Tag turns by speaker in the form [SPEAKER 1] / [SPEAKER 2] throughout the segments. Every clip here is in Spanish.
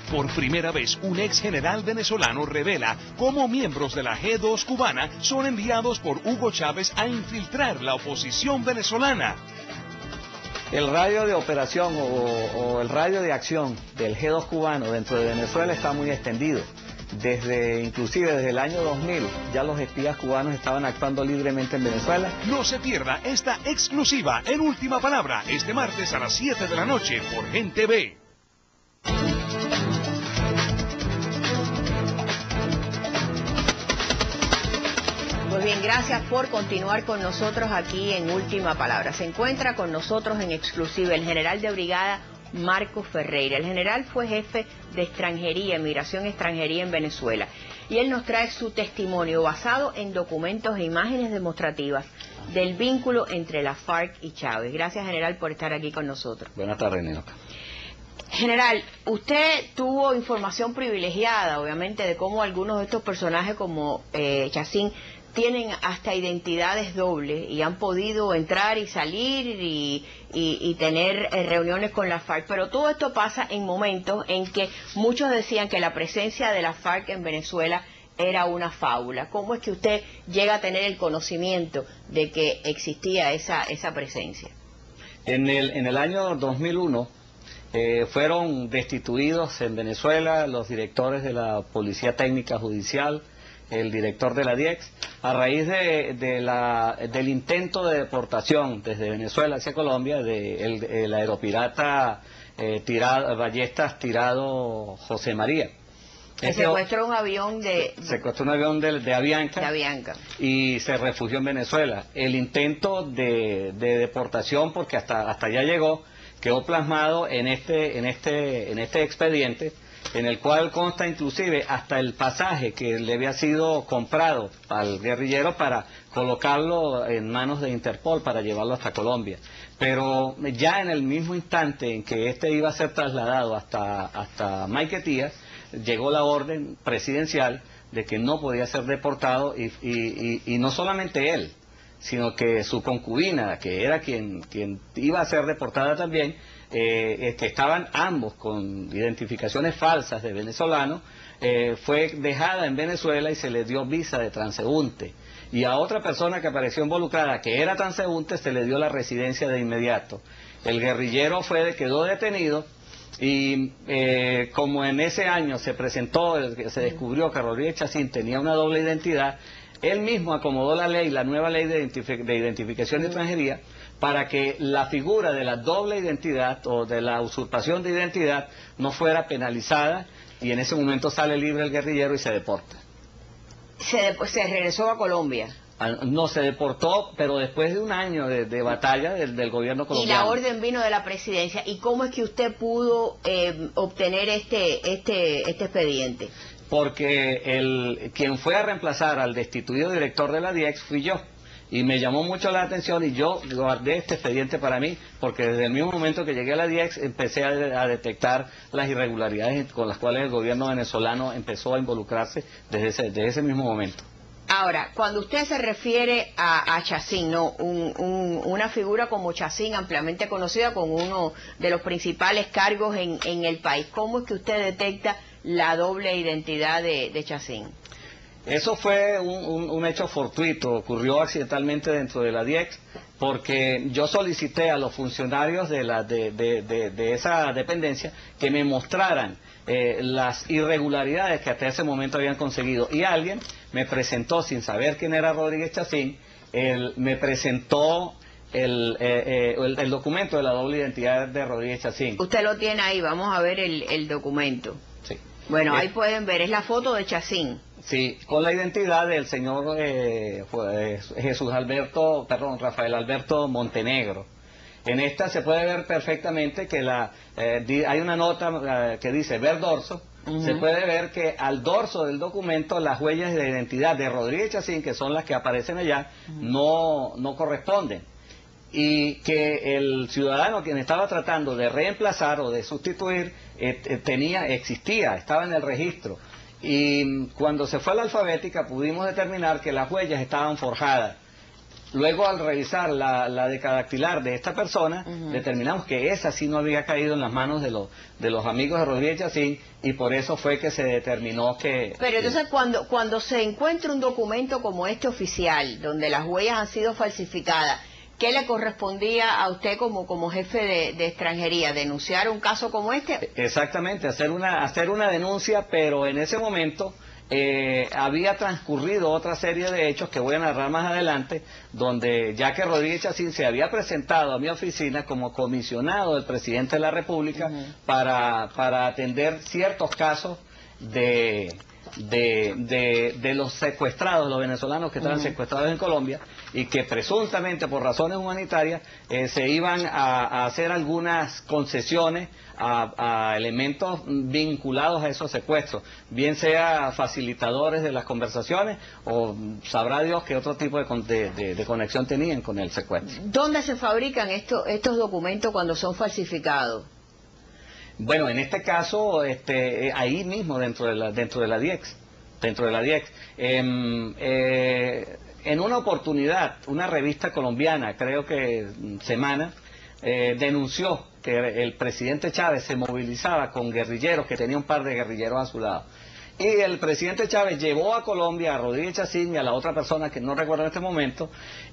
[SPEAKER 1] Por primera vez, un ex general venezolano revela cómo miembros de la G2 cubana son enviados por Hugo Chávez a infiltrar la oposición venezolana.
[SPEAKER 2] El radio de operación o el radio de acción del G2 cubano dentro de Venezuela está muy extendido. Inclusive desde el año 2000, ya los espías cubanos estaban actuando libremente en Venezuela.
[SPEAKER 1] No se pierda esta exclusiva en Última Palabra, este martes a las 7 de la noche por Gen TV.
[SPEAKER 3] Pues bien, gracias por continuar con nosotros aquí en Última Palabra. Se encuentra con nosotros en exclusiva el general de brigada Marcos Ferreira. El general fue jefe de extranjería, migración extranjería en Venezuela. Y él nos trae su testimonio basado en documentos e imágenes demostrativas del vínculo entre la FARC y Chávez. Gracias, general, por estar aquí con nosotros.
[SPEAKER 2] Buenas tardes, Ninoca.
[SPEAKER 3] General, usted tuvo información privilegiada, obviamente, de cómo algunos de estos personajes como Chacín tienen hasta identidades dobles y han podido entrar y salir y tener reuniones con la FARC, pero todo esto pasa en momentos en que muchos decían que la presencia de la FARC en Venezuela era una fábula. ¿Cómo es que usted llega a tener el conocimiento de que existía esa presencia?
[SPEAKER 2] En el año 2001 fueron destituidos en Venezuela los directores de la Policía Técnica Judicial, el director de la DIEX, a raíz del intento de deportación desde Venezuela hacia Colombia del aeropirata ballestas tirado José María.
[SPEAKER 3] Secuestró un avión
[SPEAKER 2] de Avianca y se refugió en Venezuela. El intento de deportación, porque hasta allá llegó, quedó plasmado en este expediente, en el cual consta inclusive hasta el pasaje que le había sido comprado al guerrillero para colocarlo en manos de Interpol para llevarlo hasta Colombia. Pero ya en el mismo instante en que este iba a ser trasladado hasta Maiquetía, llegó la orden presidencial de que no podía ser deportado y no solamente él, sino que su concubina, que era quien iba a ser deportada también, que estaban ambos con identificaciones falsas de venezolanos, fue dejada en Venezuela y se le dio visa de transeúnte. Y a otra persona que apareció involucrada, que era transeúnte, se le dio la residencia de inmediato. El guerrillero quedó detenido y como en ese año se descubrió que Rodríguez Chacín tenía una doble identidad, él mismo acomodó la nueva ley de identificación de extranjería, para que la figura de la doble identidad o de la usurpación de identidad no fuera penalizada, y en ese momento sale libre el guerrillero y se deporta.
[SPEAKER 3] Se regresó a Colombia.
[SPEAKER 2] No, se deportó, pero después de un año de batalla del gobierno colombiano.
[SPEAKER 3] Y la orden vino de la presidencia. ¿Y cómo es que usted pudo obtener este expediente?
[SPEAKER 2] Porque quien fue a reemplazar al destituido director de la DIEX fui yo. Y me llamó mucho la atención y yo guardé este expediente para mí, porque desde el mismo momento que llegué a la DIEX empecé a detectar las irregularidades con las cuales el gobierno venezolano empezó a involucrarse desde ese mismo momento.
[SPEAKER 3] Ahora, cuando usted se refiere a Chacín, ¿no? Una figura como Chacín, ampliamente conocida, con uno de los principales cargos en el país, ¿cómo es que usted detecta la doble identidad de Chacín?
[SPEAKER 2] Eso fue un hecho fortuito, ocurrió accidentalmente dentro de la DIEX, porque yo solicité a los funcionarios de esa dependencia que me mostraran las irregularidades que hasta ese momento habían conseguido, y alguien me presentó, sin saber quién era Rodríguez Chacín, me presentó el documento de la doble identidad de Rodríguez Chacín.
[SPEAKER 3] Usted lo tiene ahí, vamos a ver el documento.
[SPEAKER 2] Sí.
[SPEAKER 3] Bueno, ahí pueden ver, es la foto de Chacín.
[SPEAKER 2] Sí, con la identidad del señor Rafael Alberto Montenegro. En esta se puede ver perfectamente que hay una nota que dice ver dorso. Se puede ver que al dorso del documento las huellas de identidad de Rodríguez Chacín, que son las que aparecen allá, no corresponden. Y que el ciudadano quien estaba tratando de reemplazar o de sustituir estaba en el registro. Y cuando se fue a la alfabética pudimos determinar que las huellas estaban forjadas. Luego, al revisar la decadactilar de esta persona, determinamos que esa sí no había caído en las manos de los amigos de Rodríguez Chacín, y por eso fue que se determinó que...
[SPEAKER 3] Pero entonces cuando se encuentra un documento como este oficial, donde las huellas han sido falsificadas, ¿qué le correspondía a usted como jefe de extranjería? ¿Denunciar un caso como este?
[SPEAKER 2] Exactamente, hacer una denuncia, pero en ese momento... había transcurrido otra serie de hechos que voy a narrar más adelante, donde ya que Rodríguez Chacín se había presentado a mi oficina como comisionado del presidente de la República para atender ciertos casos de los secuestrados, los venezolanos que estaban secuestrados en Colombia, y que presuntamente por razones humanitarias se iban a hacer algunas concesiones a elementos vinculados a esos secuestros, bien sea facilitadores de las conversaciones o sabrá Dios qué otro tipo de conexión tenían con el secuestro.
[SPEAKER 3] ¿Dónde se fabrican estos documentos cuando son falsificados?
[SPEAKER 2] Bueno, en este caso, ahí mismo dentro de la DIEX. En una oportunidad, una revista colombiana, creo que Semana, denunció que el presidente Chávez se movilizaba con guerrilleros, que tenía un par de guerrilleros a su lado. Y el presidente Chávez llevó a Colombia a Rodríguez Chacín y a la otra persona que no recuerdo en este momento,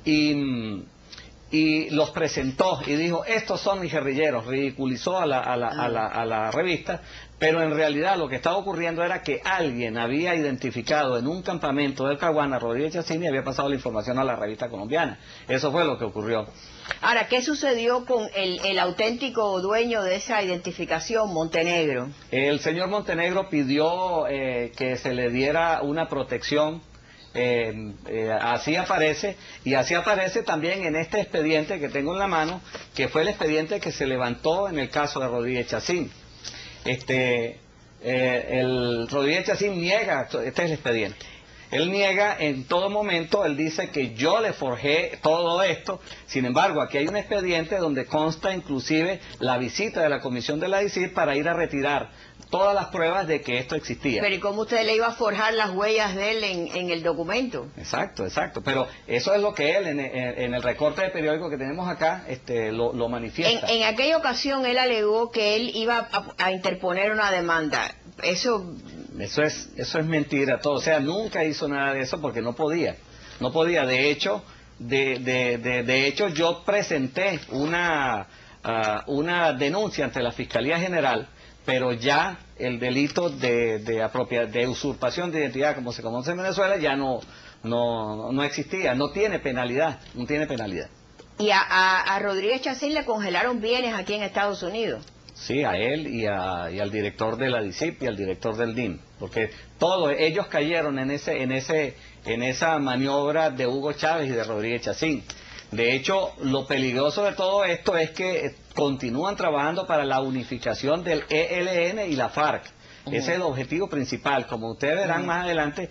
[SPEAKER 2] y los presentó y dijo, estos son mis guerrilleros, ridiculizó a la revista, pero en realidad lo que estaba ocurriendo era que alguien había identificado en un campamento del Caguán a Rodríguez Chacín y había pasado la información a la revista colombiana. Eso fue lo que ocurrió.
[SPEAKER 3] Ahora, ¿qué sucedió con el auténtico dueño de esa identificación, Montenegro?
[SPEAKER 2] El señor Montenegro pidió que se le diera una protección. Así aparece, y así aparece también en este expediente que tengo en la mano, que fue el expediente que se levantó en el caso de Rodríguez Chacín. El Rodríguez Chacín niega, este es el expediente. Él niega en todo momento, él dice que yo le forjé todo esto. Sin embargo, aquí hay un expediente donde consta inclusive la visita de la comisión de la DICIT para ir a retirar todas las pruebas de que esto existía.
[SPEAKER 3] Pero ¿y cómo usted le iba a forjar las huellas de él en el documento?
[SPEAKER 2] Exacto. Pero eso es lo que él, en el recorte de periódico que tenemos acá, lo manifiesta.
[SPEAKER 3] En aquella ocasión él alegó que él iba a interponer una demanda. Eso
[SPEAKER 2] es mentira todo. O sea, nunca hizo nada de eso porque no podía. De hecho, yo presenté una denuncia ante la Fiscalía General, pero ya el delito de usurpación de identidad, como se conoce en Venezuela, ya no existía, no tiene penalidad.
[SPEAKER 3] ¿Y a Rodríguez Chacín le congelaron bienes aquí en Estados Unidos?
[SPEAKER 2] Sí, a él y al director de la DICIP y al director del DIN, porque todos ellos cayeron en esa maniobra de Hugo Chávez y de Rodríguez Chacín. De hecho, lo peligroso de todo esto es que continúan trabajando para la unificación del ELN y la FARC. Ese es el objetivo principal. Como ustedes verán más adelante,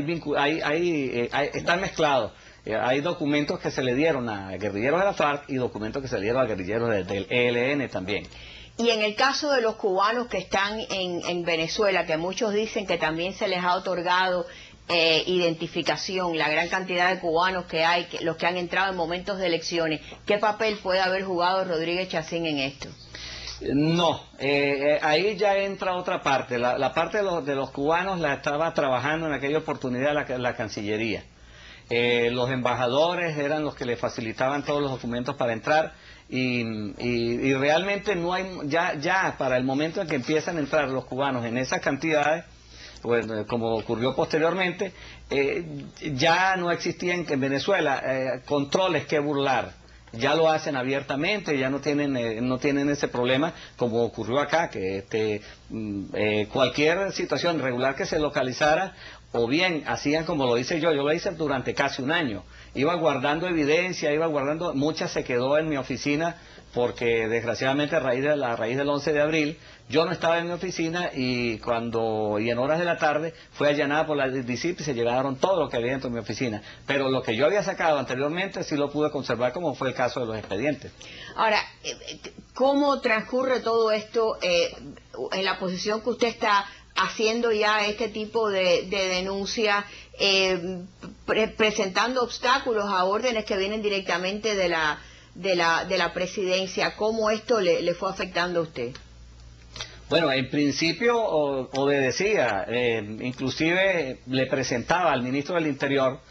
[SPEAKER 2] están mezclados. Hay documentos que se le dieron a guerrilleros de la FARC y documentos que se le dieron a guerrilleros del ELN también.
[SPEAKER 3] Y en el caso de los cubanos que están en Venezuela, que muchos dicen que también se les ha otorgado identificación, la gran cantidad de cubanos que hay, los que han entrado en momentos de elecciones, ¿qué papel puede haber jugado Rodríguez Chacín en esto?
[SPEAKER 2] No, ahí ya entra otra parte. La parte de los cubanos la estaba trabajando en aquella oportunidad la Cancillería. Los embajadores eran los que le facilitaban todos los documentos para entrar. Y realmente no hay, ya para el momento en que empiezan a entrar los cubanos en esas cantidades, pues, como ocurrió posteriormente, ya no existían en Venezuela controles que burlar. Ya lo hacen abiertamente, ya no tienen ese problema como ocurrió acá, que cualquier situación irregular que se localizara, o bien hacían como lo hice yo lo hice durante casi un año. Iba guardando evidencia, mucha se quedó en mi oficina porque desgraciadamente a raíz del 11 de abril yo no estaba en mi oficina y en horas de la tarde fue allanada por la DICIP y se llevaron todo lo que había dentro de mi oficina. Pero lo que yo había sacado anteriormente sí lo pude conservar, como fue el caso de los expedientes.
[SPEAKER 3] Ahora, ¿cómo transcurre todo esto en la posición que usted está haciendo ya este tipo de denuncia? presentando obstáculos a órdenes que vienen directamente de la presidencia. ¿Cómo esto le fue afectando a usted?
[SPEAKER 2] Bueno, en principio obedecía, inclusive le presentaba al ministro del Interior,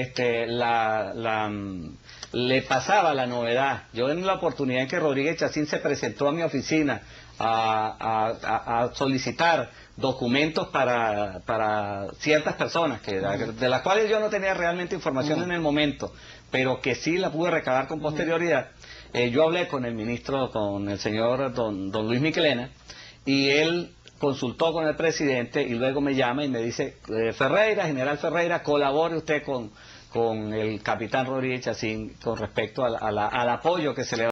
[SPEAKER 2] le pasaba la novedad. Yo en la oportunidad en que Rodríguez Chacín se presentó a mi oficina a solicitar documentos para ciertas personas de las cuales yo no tenía realmente información en el momento, pero que sí la pude recabar con posterioridad. Yo hablé con el ministro, con el señor don Luis Michelena, y él consultó con el presidente y luego me llama y me dice: Ferreira, general Ferreira, colabore usted con el capitán Rodríguez Chacín con respecto al apoyo que se le